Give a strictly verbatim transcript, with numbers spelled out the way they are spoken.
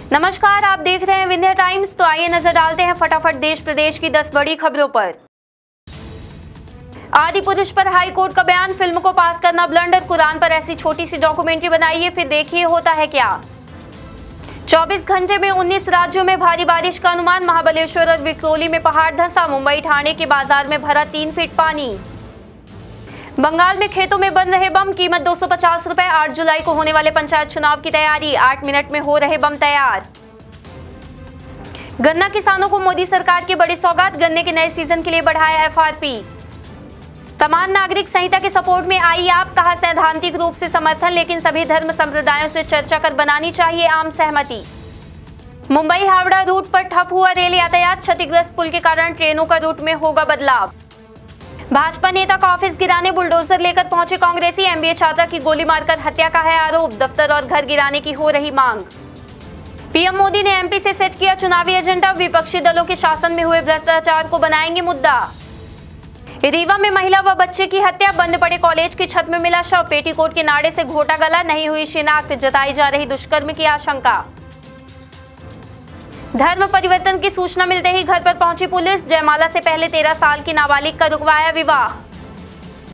नमस्कार, आप देख रहे हैं विंध्य टाइम्स। तो आइए नजर डालते हैं फटाफट देश प्रदेश की दस बड़ी खबरों पर। आदि पुरुष पर हाई कोर्ट का बयान, फिल्म को पास करना ब्लंडर, कुरान पर ऐसी छोटी सी डॉक्यूमेंट्री बनाइए फिर देखिए होता है क्या। चौबीस घंटे में उन्नीस राज्यों में भारी बारिश का अनुमान, महाबलेश्वर और विक्रोली में पहाड़ धंसा, मुंबई ठाणे के बाजार में भरा तीन फीट पानी। बंगाल में खेतों में बन रहे बम, कीमत दो सौ पचास रुपए। आठ जुलाई को होने वाले पंचायत चुनाव की तैयारी, आठ मिनट में हो रहे बम तैयार। गन्ना किसानों को मोदी सरकार की बड़ी सौगात, गन्ने के नए सीजन के लिए बढ़ाया एफ आर पी। समान नागरिक संहिता के सपोर्ट में आई आप, कहा सैद्धांतिक रूप से समर्थन, लेकिन सभी धर्म संप्रदायों से चर्चा कर बनानी चाहिए आम सहमति। मुंबई हावड़ा रूट पर ठप हुआ रेल यातायात, क्षतिग्रस्त पुल के कारण ट्रेनों का रूट में होगा बदलाव। भाजपा नेता का ऑफिस गिराने बुलडोजर लेकर पहुंचे कांग्रेसी, एम बी ए छात्रा की गोली मारकर हत्या का है आरोप, दफ्तर और घर गिराने की हो रही मांग। पी एम मोदी ने एम पी से सेट किया चुनावी एजेंडा, विपक्षी दलों के शासन में हुए भ्रष्टाचार को बनाएंगे मुद्दा। रीवा में महिला व बच्चे की हत्या, बंद पड़े कॉलेज की छत में मिला शव, पेटीकोट के नाड़े से घोटा गला, नहीं हुई शिनाख्त, जताई जा रही दुष्कर्म की आशंका। धर्म परिवर्तन की सूचना मिलते ही घर पर पहुंची पुलिस, जयमाला से पहले तेरह साल की नाबालिग का रुकवाया विवाह।